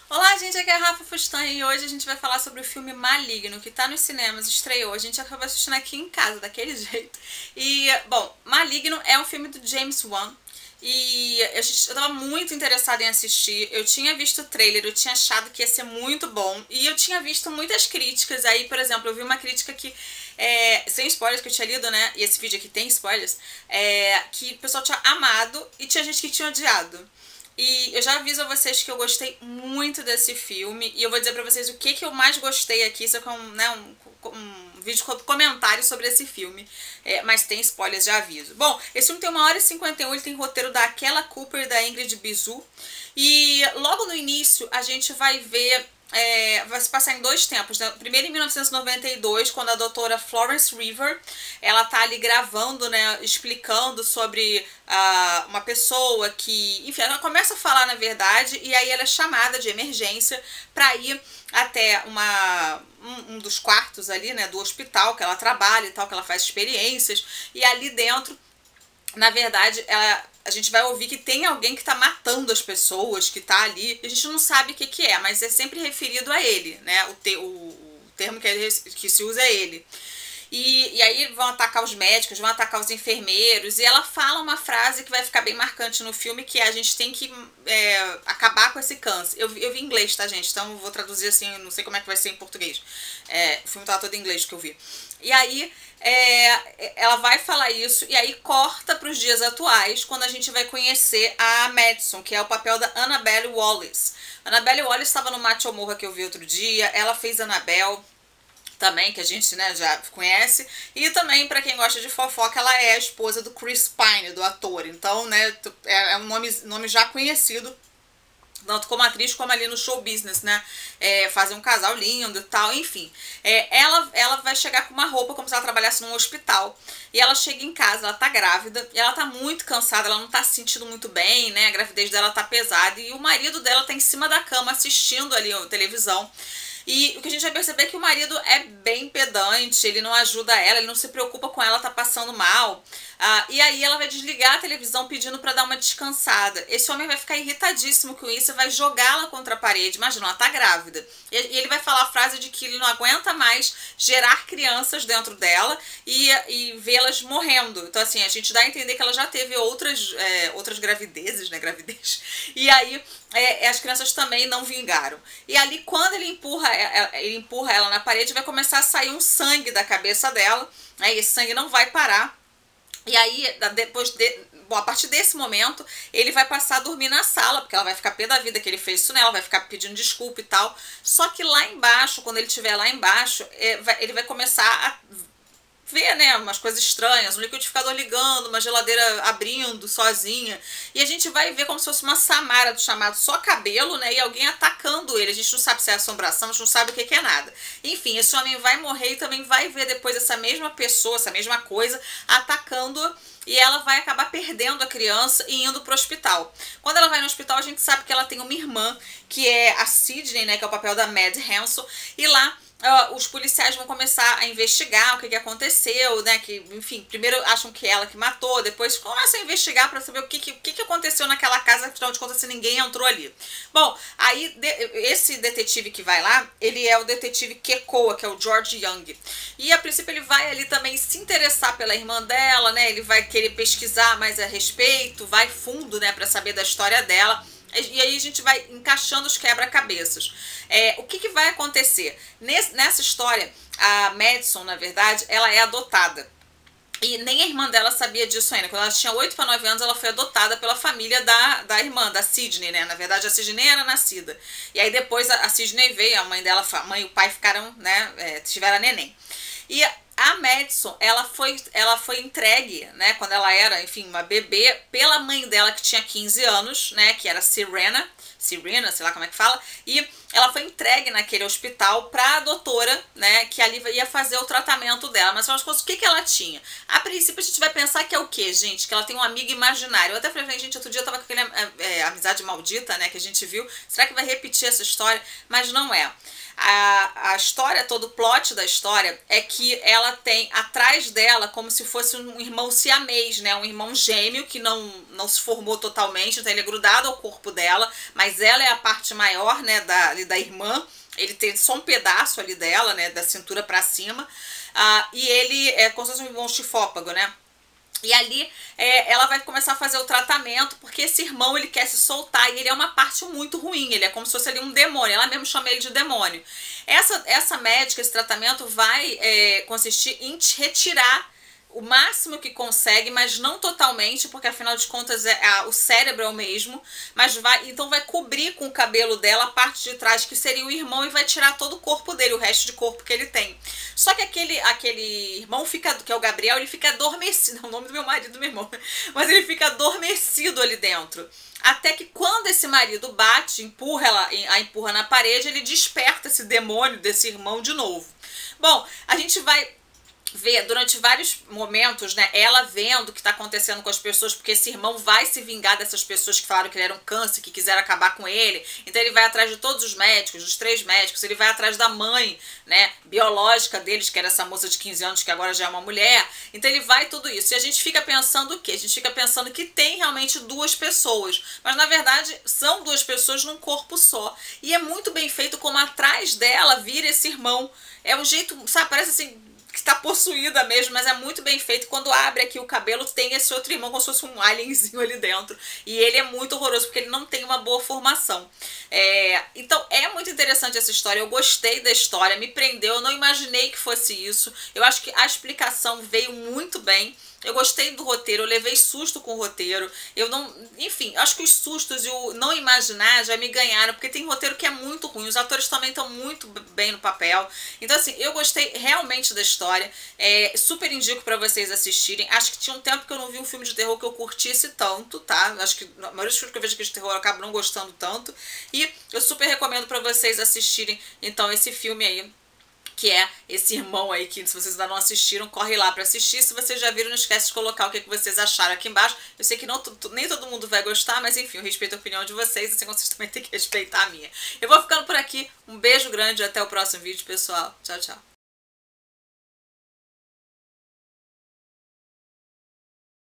Olá, gente, aqui é a Rafa Fustan e hoje a gente vai falar sobre o filme Maligno, que tá nos cinemas, estreou. A gente acabou assistindo aqui em casa, daquele jeito. E, bom, Maligno é um filme do James Wan. E eu tava muito interessada em assistir. Eu tinha visto o trailer, eu tinha achado que ia ser muito bom. E eu tinha visto muitas críticas. Aí, por exemplo, eu vi uma crítica que, sem spoilers que eu tinha lido, né? E esse vídeo aqui tem spoilers. Que o pessoal tinha amado e tinha gente que tinha odiado. E eu já aviso a vocês que eu gostei muito desse filme. E eu vou dizer pra vocês o que eu mais gostei aqui. Isso é com, né, um vídeo com comentários sobre esse filme. Mas tem spoilers, já aviso. Bom, esse filme tem 1h51, ele tem roteiro da Akela Cooper e da Ingrid Bisu. E logo no início a gente vai ver... vai se passar em dois tempos, né? Primeiro em 1992, quando a doutora Florence River, ela tá ali gravando, né, explicando sobre uma pessoa que, enfim, ela começa a falar na verdade, e aí ela é chamada de emergência para ir até um dos quartos ali, né, do hospital que ela trabalha e tal, que ela faz experiências, e ali dentro, na verdade, a gente vai ouvir que tem alguém que tá matando as pessoas, que tá ali, e a gente não sabe o que é, mas é sempre referido a ele, né? O termo que se usa é ele. E aí vão atacar os médicos, vão atacar os enfermeiros, e ela fala uma frase que vai ficar bem marcante no filme, que é: a gente tem que acabar com esse câncer. Eu vi em inglês, tá, gente? Então eu vou traduzir assim, não sei como é que vai ser em português. O filme tava todo em inglês que eu vi. E aí ela vai falar isso, e aí corta para os dias atuais, quando a gente vai conhecer a Madison, que é o papel da Annabelle Wallis. Annabelle Wallis estava no Macho Morra que eu vi outro dia, ela fez Annabelle também, que a gente, né, já conhece, e também, para quem gosta de fofoca, ela é a esposa do Chris Pine, do ator, então, né, é um nome já conhecido, tanto como atriz como ali no show business, né, fazer um casal lindo e tal, enfim. Ela vai chegar com uma roupa como se ela trabalhasse num hospital, e ela chega em casa, ela tá grávida, e ela tá muito cansada, ela não tá se sentindo muito bem, né, a gravidez dela tá pesada, e o marido dela tá em cima da cama assistindo ali a televisão. E o que a gente vai perceber é que o marido é bem pedante, ele não ajuda ela, ele não se preocupa com ela tá passando mal. E aí ela vai desligar a televisão pedindo para dar uma descansada. Esse homem vai ficar irritadíssimo com isso e vai jogá-la contra a parede. Imagina, ela tá grávida. E ele vai falar a frase de que ele não aguenta mais gerar crianças dentro dela e vê-las morrendo. Então, assim, a gente dá a entender que ela já teve outras gravidezes, né? Gravidez. E aí as crianças também não vingaram. E ali, quando ele empurra ela na parede, vai começar a sair um sangue da cabeça dela. Né? E esse sangue não vai parar. E aí, a partir desse momento, ele vai passar a dormir na sala, porque ela vai ficar pé da vida que ele fez isso nela, ela vai ficar pedindo desculpa e tal. Só que lá embaixo, quando ele estiver lá embaixo, ele vai começar a ver, né, umas coisas estranhas, um liquidificador ligando, uma geladeira abrindo sozinha, e a gente vai ver como se fosse uma Samara do chamado Só Cabelo, né, e alguém atacando ele. A gente não sabe se é assombração, a gente não sabe o que é nada. Enfim, esse homem vai morrer e também vai ver depois essa mesma pessoa, essa mesma coisa, atacando, e ela vai acabar perdendo a criança e indo pro hospital. Quando ela vai no hospital, a gente sabe que ela tem uma irmã, que é a Sidney, né, que é o papel da Mad Hanson, e lá os policiais vão começar a investigar o que aconteceu, né? Que, enfim, primeiro acham que é ela que matou, depois começam a investigar para saber o que aconteceu naquela casa, afinal de contas, se ninguém entrou ali. Bom, aí esse detetive que vai lá, ele é o detetive Kekoa, que é o George Young. E a princípio ele vai ali também se interessar pela irmã dela, né? Ele vai querer pesquisar mais a respeito, vai fundo, né, para saber da história dela. E aí a gente vai encaixando os quebra-cabeças. O que vai acontecer? Nessa história, a Madison, na verdade, ela é adotada. E nem a irmã dela sabia disso ainda. Quando ela tinha 8 para 9 anos, ela foi adotada pela família da irmã, da Sidney, né? Na verdade, a Sidney era nascida. E aí depois a Sidney veio, a mãe e o pai ficaram, né? Tiveram a neném. E a Madison, ela foi entregue, né, quando ela era, enfim, uma bebê, pela mãe dela, que tinha 15 anos, né, que era Serena, sei lá como é que fala, e ela foi entregue naquele hospital pra a doutora, né, que ali ia fazer o tratamento dela. Mas, afinal de contas, o que ela tinha? A princípio, a gente vai pensar que é o quê, gente? Que ela tem um amigo imaginário. Eu até falei, gente, outro dia eu tava com aquele Amizade Maldita, né, que a gente viu. Será que vai repetir essa história? Mas não é. A história, todo o plot da história é que ela tem atrás dela como se fosse um irmão siamês, né? Um irmão gêmeo que não se formou totalmente, então ele é grudado ao corpo dela, mas mas ela é a parte maior, né, da irmã. Ele tem só um pedaço ali dela, né, da cintura pra cima. E ele é como se fosse um chifópago, né? E ali ela vai começar a fazer o tratamento, porque esse irmão ele quer se soltar e ele é uma parte muito ruim, ele é como se fosse ali um demônio, ela mesmo chama ele de demônio. Essa médica, esse tratamento vai consistir em retirar o máximo que consegue, mas não totalmente, porque afinal de contas o cérebro é o mesmo, mas então vai cobrir com o cabelo dela a parte de trás, que seria o irmão, e vai tirar todo o corpo dele, o resto de corpo que ele tem. Só que aquele irmão que é o Gabriel, ele fica adormecido, é o nome do meu marido, do meu irmão, mas ele fica adormecido ali dentro. Até que quando esse marido bate, a empurra na parede, ele desperta esse demônio desse irmão de novo. Bom, a gente vai ver durante vários momentos, né, ela vendo o que está acontecendo com as pessoas, porque esse irmão vai se vingar dessas pessoas que falaram que ele era um câncer, que quiseram acabar com ele. Então ele vai atrás de todos os médicos, dos 3 médicos, ele vai atrás da mãe, né, biológica deles, que era essa moça de 15 anos, que agora já é uma mulher. Então ele vai tudo isso. E a gente fica pensando o quê? A gente fica pensando que tem realmente 2 pessoas, mas na verdade são 2 pessoas num corpo só. E é muito bem feito como atrás dela vira esse irmão. É um jeito, sabe, parece assim que tá possuída mesmo, mas é muito bem feito. Quando abre aqui o cabelo, tem esse outro irmão como se fosse um alienzinho ali dentro. E ele é muito horroroso, porque ele não tem uma boa formação. Então é muito interessante essa história. Eu gostei da história, me prendeu, eu não imaginei que fosse isso. Eu acho que a explicação veio muito bem. Eu gostei do roteiro, eu levei susto com o roteiro. Enfim, acho que os sustos e o não imaginar já me ganharam, porque tem roteiro que é muito ruim. Os atores também estão muito bem no papel. Então, assim, eu gostei realmente da história. Super indico pra vocês assistirem. Acho que tinha um tempo que eu não vi um filme de terror que eu curtisse tanto, tá? Acho que a maioria dos filmes que eu vejo aqui de terror eu acabo não gostando tanto. E eu super recomendo pra vocês assistirem, então, esse filme aí, que é esse irmão aí, que se vocês ainda não assistiram, corre lá pra assistir. Se vocês já viram, não esquece de colocar o que vocês acharam aqui embaixo. Eu sei que nem todo mundo vai gostar, mas enfim, eu respeito a opinião de vocês, assim como vocês também têm que respeitar a minha. Eu vou ficando por aqui, um beijo grande e até o próximo vídeo, pessoal. Tchau, tchau.